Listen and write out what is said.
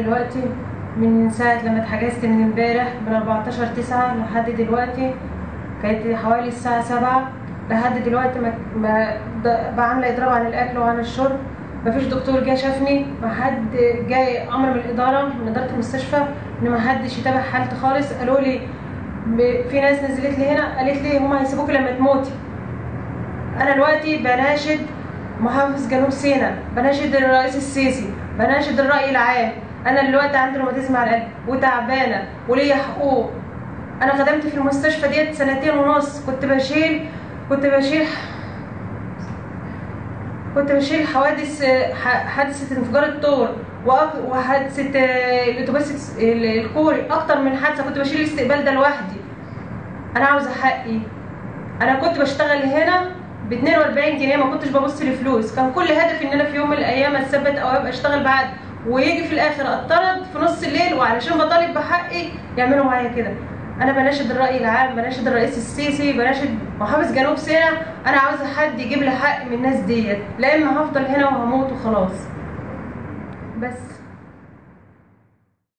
دلوقتي من ساعة لما اتحجزت من امبارح من 14/9 لحد دلوقتي، كانت حوالي الساعة 7 لحد دلوقتي ما بعمل اضراب عن الاكل وعن الشرب. مفيش دكتور جه شافني، محد جاي امر من الاداره، من اداره المستشفى ان محدش يتابع حالتي خالص. قالوا لي في ناس نزلت لي هنا قالت لي هما هيسيبوكي لما تموتي. انا دلوقتي بناشد محافظ جنوب سيناء، بناشد الرئيس السيسي، بناشد الراي العام. انا دلوقتي عندي روماتيزم على القلب وتعبانه وليا حقوق. انا خدمت في المستشفى ديت 2.5 سنين، كنت بشيل حادثه انفجار الطور وحادثه الاتوبيس الكوري، اكتر من حادثه. كنت بشيل الاستقبال ده لوحدي. انا عاوزه حقي. انا كنت بشتغل هنا ب 42 جنيه، ما كنتش ببص لفلوس. كان كل هدفي ان انا في يوم من الايام اتثبت او ابقى اشتغل بعد، ويجي في الاخر اطرد في نص الليل، وعلشان بطالب بحقي يعملوا معايا كده. انا بناشد الراي العام، بناشد الرئيس السيسي، بناشد محافظ جنوب سيناء. انا عاوزه حد يجيب لي حق من الناس ديت، لا اما هفضل هنا وهموت وخلاص. بس